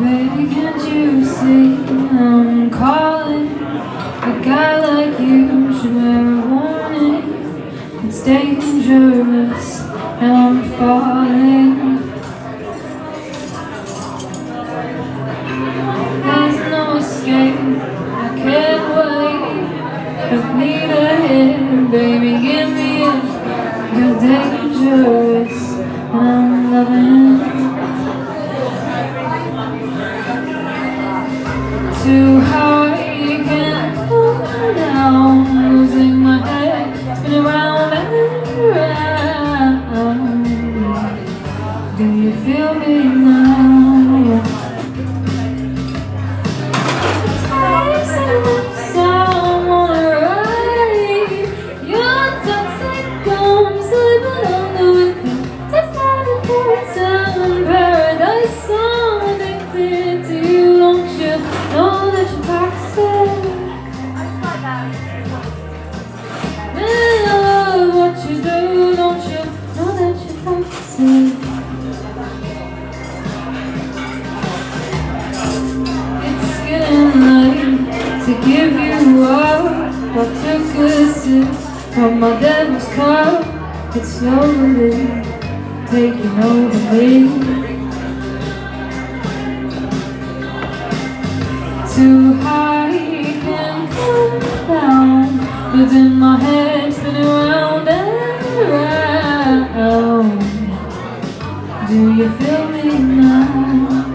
Baby, can't you see I'm calling? A guy like you should wear a warning. It's dangerous and I'm falling. There's no escape, I can't wait. I need a hit, baby, give me it. You're dangerous and I'm loving. Too high, you can't come down. Losing my head, spin around and around. Do you feel me now? I'm on a ride. Your toxic, I'm slipping on the wind. Decided for a time, paradise. I'm addicted to you, don't you know that you're toxic? And I love what you do, don't you know that you're toxic? It's getting late to give you up. I took a sip from my devil's cup. It's slowly taking over me. Too high, you can come down. Within my head, spinning round and round. Do you feel me now?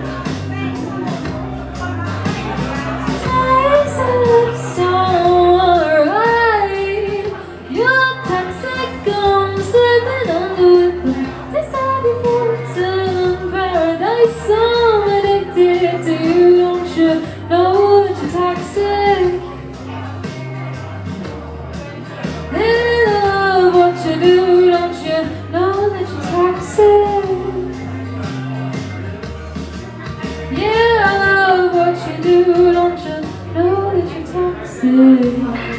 So alright. You're toxic, I'm slipping under with them. Decided for a time, paradise. I'm addicted to you, don't you know that you're toxic? And I love what you do, don't you know that you're toxic? Yeah, I love what you do, don't you know that you're toxic?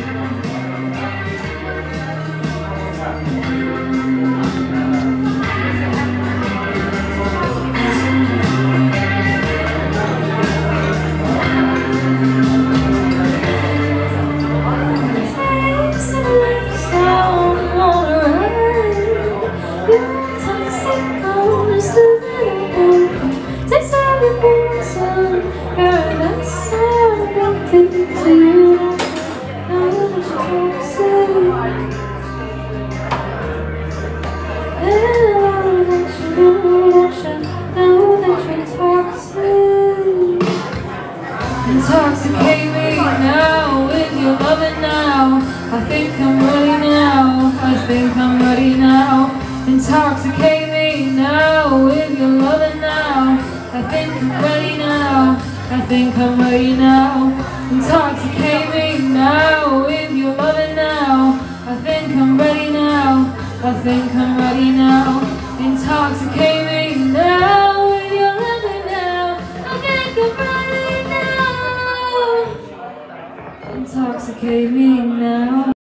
Intoxicate me now with your loving now. I think I'm ready now. I think I'm ready now. Intoxicate me now with your loving now. I think I'm ready now. I think I'm ready now. Intoxicate me now with your loving now. I think I'm ready now. I think I'm ready now. Intoxicate me now with your loving now. I think I'm ready now. Intoxicate me now.